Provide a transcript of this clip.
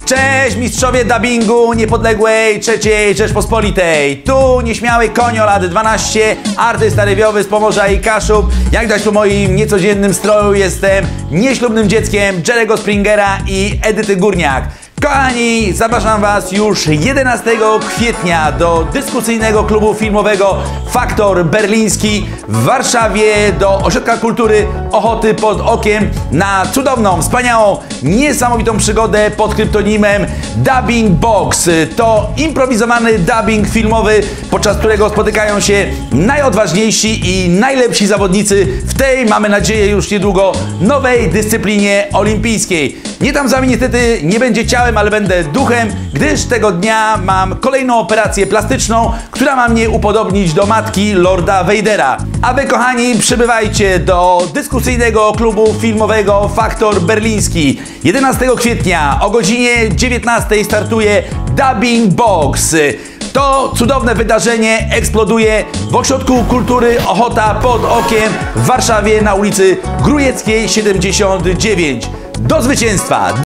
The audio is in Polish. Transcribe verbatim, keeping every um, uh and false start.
Cześć mistrzowie dubbingu niepodległej trzeciej Rzeczpospolitej. Tu nieśmiały konio lat dwanaście, artysta rewiowy z Pomorza i Kaszub. Jak dać po moim niecodziennym stroju jestem nieślubnym dzieckiem Jerry'ego Springera i Edyty Górniak. Kochani, zapraszam Was już jedenastego kwietnia do dyskusyjnego klubu filmowego Faktor Berliński w Warszawie, do Ośrodka Kultury Ochoty pod Okiem, na cudowną, wspaniałą, niesamowitą przygodę pod kryptonimem Dubbing Box. To improwizowany dubbing filmowy, podczas którego spotykają się najodważniejsi i najlepsi zawodnicy w tej, mamy nadzieję, już niedługo nowej dyscyplinie olimpijskiej. Nie tam za mnie niestety nie będzie ciałem, ale będę duchem, gdyż tego dnia mam kolejną operację plastyczną, która ma mnie upodobnić do matki Lorda Vadera. A Wy, kochani, przybywajcie do dyskusyjnego klubu filmowego Faktor Berliński. jedenastego kwietnia o godzinie dziewiętnastej startuje Dubbing Box. To cudowne wydarzenie eksploduje w Ośrodku Kultury Ochota pod Okiem w Warszawie na ulicy Grujeckiej siedemdziesiąt dziewięć. Do zwycięstwa!